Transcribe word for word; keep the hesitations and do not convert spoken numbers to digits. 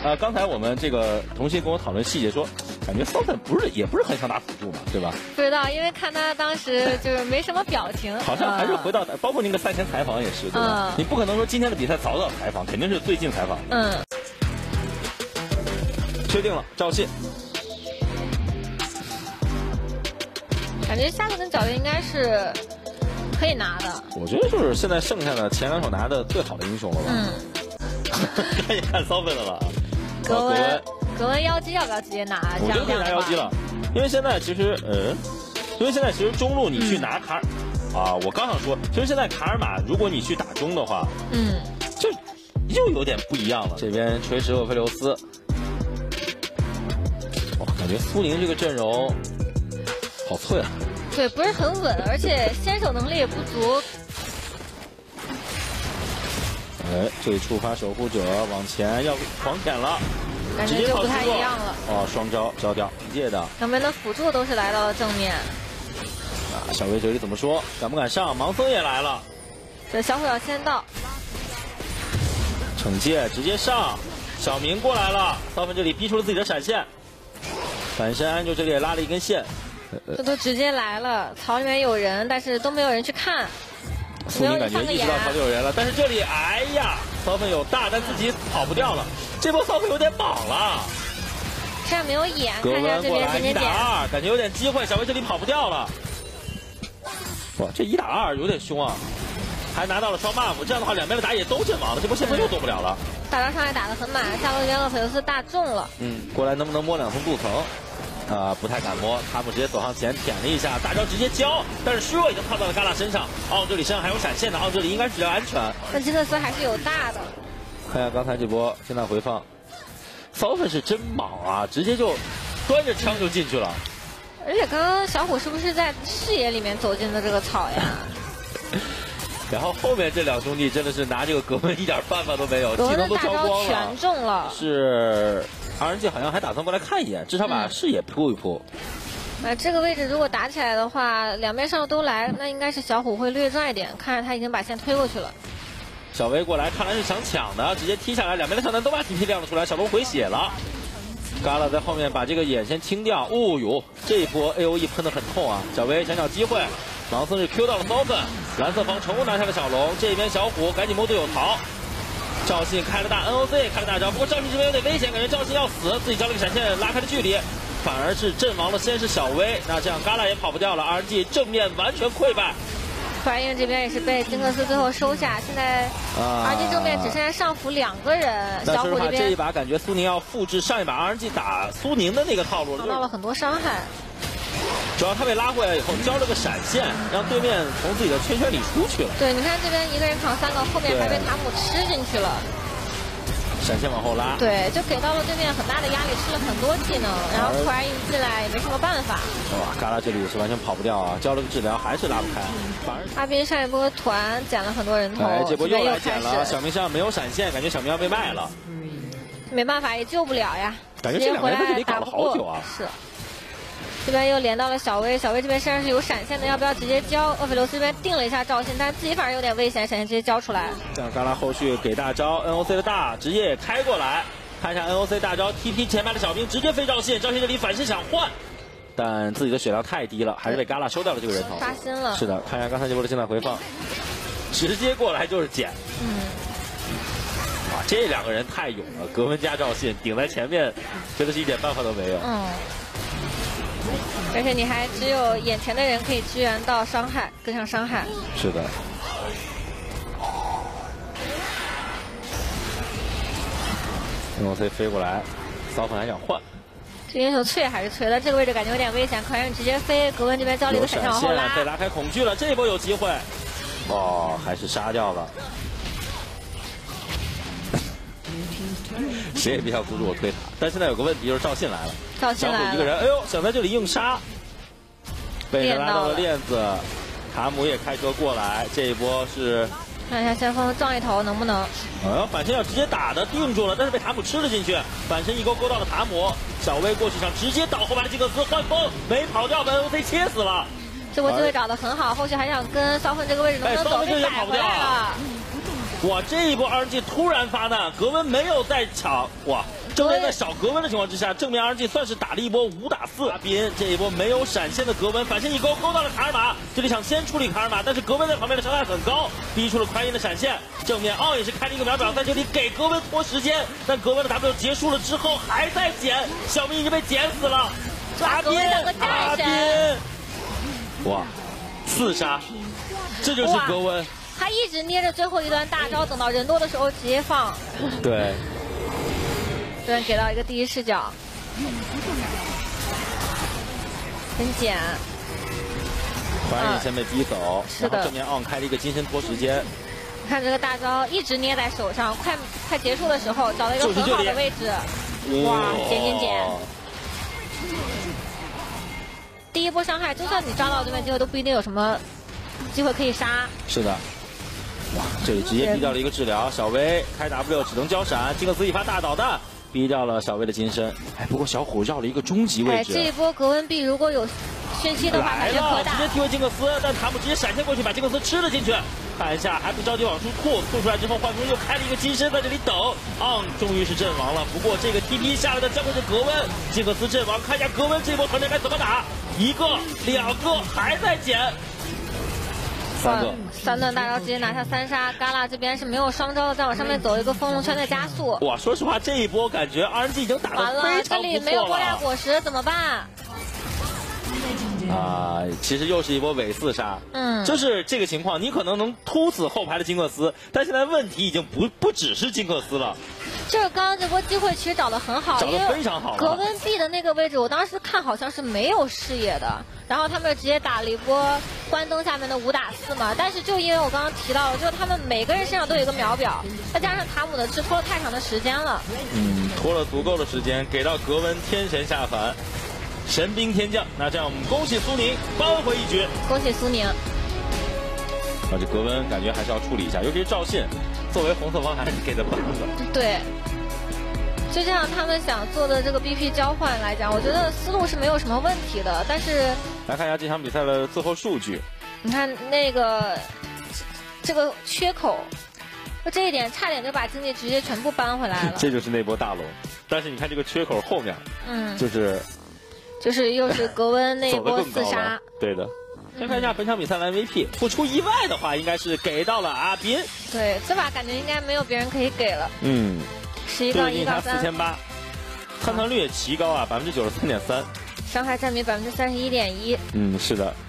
呃，刚才我们这个同学跟我讨论细节说，感觉骚粉不是也不是很想打辅助嘛，对吧？ 不知道，因为看他当时就是没什么表情， 好像还是回到，嗯、包括那个赛前采访也是，对吧？嗯、你不可能说今天的比赛早早采访，肯定是最近采访。 嗯。 确定了，赵信。 感觉下个跟皎月应该是可以拿的。 我觉得就是现在剩下的前两手拿的最好的英雄了吧？ 嗯。 看也看骚粉的了。 格温，格温妖姬要不要直接拿？ 我觉得可以拿妖姬了，因为现在其实，嗯，因为现在其实中路你去拿卡尔，嗯、啊，我刚想说，其实现在卡尔玛，如果你去打中的话， 嗯， 就又有点不一样了。这边锤石厄斐琉斯。哇，感觉苏宁这个阵容好脆啊！ 对，不是很稳，而且先手能力也不足。 哎，这里触发守护者往前要狂舔了， 感觉就不太一样了。 哦，双招交掉，界的。 两边的辅助都是来到了正面。 啊，小薇这里怎么说？敢不敢上？盲僧也来了。 这小虎要先到。 惩戒直接上，小明过来了，骚粉这里逼出了自己的闪现。反身安就这里也拉了一根线， 这都直接来了，槽里面有人，但是都没有人去看。 苏宁感觉意识到槽里有人了，但是这里，哎呀，骚粉有大，但自己跑不掉了。这波骚粉有点莽了， 这样没有眼，看一下这边点点点， 一打二，感觉有点机会，小薇这里跑不掉了。哇，这一打二有点凶啊，还拿到了双 buff， 这样的话两边的打野都阵亡了，这波先锋又躲不了了。 大招上来打得很满，下路这边厄斐琉斯大中了。 嗯，过来能不能摸两层镀层？啊、呃，不太敢摸。卡姆直接走上前舔了一下，大招直接交，但是虚弱已经套到了嘎啦身上。奥这里身上还有闪现的，奥这里应该是比较安全。 但吉克斯还是有大的。 看一下刚才这波，现在回放，骚粉是真莽啊，直接就端着枪就进去了。 而且刚刚小虎是不是在视野里面走进的这个草呀？ 然后后面这两兄弟真的是拿这个格温一点办法都没有，技能都烧光了， 全中了。 是 R N G 好像还打算过来看一眼，至少把视野铺一铺。 那、嗯、这个位置如果打起来的话，两边上都来，那应该是小虎会略赚一点。看着他已经把线推过去了。 小薇过来，看来是想抢的，直接踢下来，两边的小单都把 T P 亮了出来，小龙回血了。嘎啦在后面把这个眼先清掉。哦呦，这一波 A O E 喷得很痛啊！小薇想找机会，盲僧是 Q 到了骚粉，蓝色方成功拿下了小龙。这边小虎赶紧摸队友逃。赵信开了大 N O C， 开了大招，不过赵信这边有点危险，感觉赵信要死，自己交了个闪现拉开了距离，反而是阵亡了。先是小薇，那这样嘎啦也跑不掉了 ，R N G 正面完全溃败。 怀英这边也是被金克斯最后收下，现在 R N G 正面只剩下上辅两个人。小虎这边这一把感觉苏宁要复制上一把 R N G 打苏宁的那个套路， 受到了很多伤害。 主要他被拉回来以后交了个闪现，让对面从自己的圈圈里出去了。 对，你看这边一个人扛三个，后面还被塔姆吃进去了。 闪现往后拉， 对，就给到了对面很大的压力，吃了很多技能，然后突然一进来也没什么办法。 哇，嘎啦这里是完全跑不掉啊，交了个治疗还是拉不开。反而阿斌上一波团捡了很多人头， 哎，这波又来捡了。小明身上没有闪现，感觉小明要被卖了。 没办法，也救不了呀。 感觉这两个人在这里搞了好久啊。 是。这边又连到了小薇，小薇这边身上是有闪现的，要不要直接交？厄斐琉斯这边定了一下赵信，但自己反而有点危险，闪现直接交出来。 这样嘎啦后续给大招 N O C 的大直接也开过来，看一下 N O C 大招 T P 前排的小兵直接飞赵信，赵信这里反身想换，但自己的血量太低了，还是被嘎啦收掉了这个人头。 刷新了。 是的，看一下刚才这波的现在回放，直接过来就是捡。 嗯。 哇，这两个人太勇了，格温加赵信顶在前面，真的是一点办法都没有。 嗯。而且你还只有眼前的人可以支援到伤害，跟上伤害。 是的。N O C 飞过来，骚粉还想换。 这英雄脆还是脆的，这个位置感觉有点危险，可能直接飞。格温这边交了一个闪现往后拉， 被拉开恐惧了，这一波有机会。哦，还是杀掉了。谁也别想阻止我推塔，但现在有个问题就是赵信来了， 赵信来了， 小虎一个人，哎呦，想在这里硬杀，被人拉到了链子，卡姆也开车过来，这一波是看一下先锋撞一头能不能？ 哎呦，反身要直接打的定住了，但是被塔姆吃了进去，反身一勾勾到了塔姆，小薇过去想直接倒后排的吉克斯换风，没跑掉，被 N O C 切死了。 这波机会找的很好，后续还想跟骚粉这个位置能不能走？被摆回来了。 哇，这一波 R N G 突然发难，格温没有再抢，哇，正面在少格温的情况之下，正面 R N G 算是打了一波五打四。阿斌这一波没有闪现的格温，反身一勾勾到了卡尔玛，这里想先处理卡尔玛，但是格温在旁边的伤害很高，逼出了快银的闪现。正面奥也是开了一个秒表，在这里给格温拖时间，但格温的 W 结束了之后还在捡，小明已经被捡死了。阿斌，阿斌，哇，四杀，这就是格温。 他一直捏着最后一段大招，等到人多的时候直接放。 对， 这边给到一个第一视角，很简。 快银先被逼走， 是的。 然后正面奥开了一个金身拖时间。 看这个大招一直捏在手上，快快结束的时候找了一个很好的位置，哇，减减减。第一波伤害，就算你抓到对面机会，都不一定有什么机会可以杀。 是的。哇，这里直接逼掉了一个治疗，小薇开 W 只能交闪，金克斯一发大导弹逼掉了小薇的金身。哎，不过小虎绕了一个终极位置。 哎，这一波格温碧如果有讯息的话， 来了，直接踢回金克斯，但塔姆直接闪现过去把金克斯吃了进去。看一下还不着急往出吐，吐出来之后幻风又开了一个金身在这里等。昂、嗯，终于是阵亡了。不过这个 T P 下来的将会是格温，金克斯阵亡，看一下格温这波团战该怎么打，一个两个还在捡。三个三段大招直接拿下三杀，嘎啦这边是没有双招的，再往上面走一个风龙圈的加速。 哇，说实话这一波感觉 R N G 已经打得非常不错了。 这里没有波量果实怎么办？ 啊、呃，其实又是一波伪四杀。嗯，就是这个情况，你可能能突死后排的金克斯，但现在问题已经不不只是金克斯了。 就是刚刚这波机会其实找得很好， 找得非常好。 格温碧的那个位置，我当时看好像是没有视野的，然后他们直接打了一波关灯下面的五打四嘛。但是就因为我刚刚提到了，就是他们每个人身上都有一个秒表，再加上塔姆的是拖了太长的时间了。 嗯，拖了足够的时间，给到格温天神下凡，神兵天降。那这样我们恭喜苏宁扳回一局， 恭喜苏宁。 啊，这格温感觉还是要处理一下，尤其是赵信，作为红色方还是给的棒的。 对，就这样他们想做的这个 B P 交换来讲，我觉得思路是没有什么问题的。但是来看一下这场比赛的最后数据， 你看那个这个缺口，就这一点差点就把经济直接全部扳回来了。 这就是那波大龙，但是你看这个缺口后面，嗯，就是就是又是格温那一波四杀， 对的。先看一下本场比赛的 M V P， 不出意外的话，应该是给到了阿斌。 对，这把感觉应该没有别人可以给了。嗯，十一杠一杠三， 四千八，探测率也奇高啊，百分之九十三点三， 伤害占比百分之三十一点一。 嗯，是的。